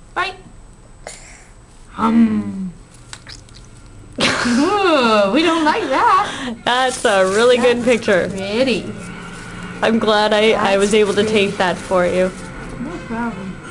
Bite. Ooh, we don't like that. That's a really good picture. Pretty. I'm glad I was able to take that for you. No problem.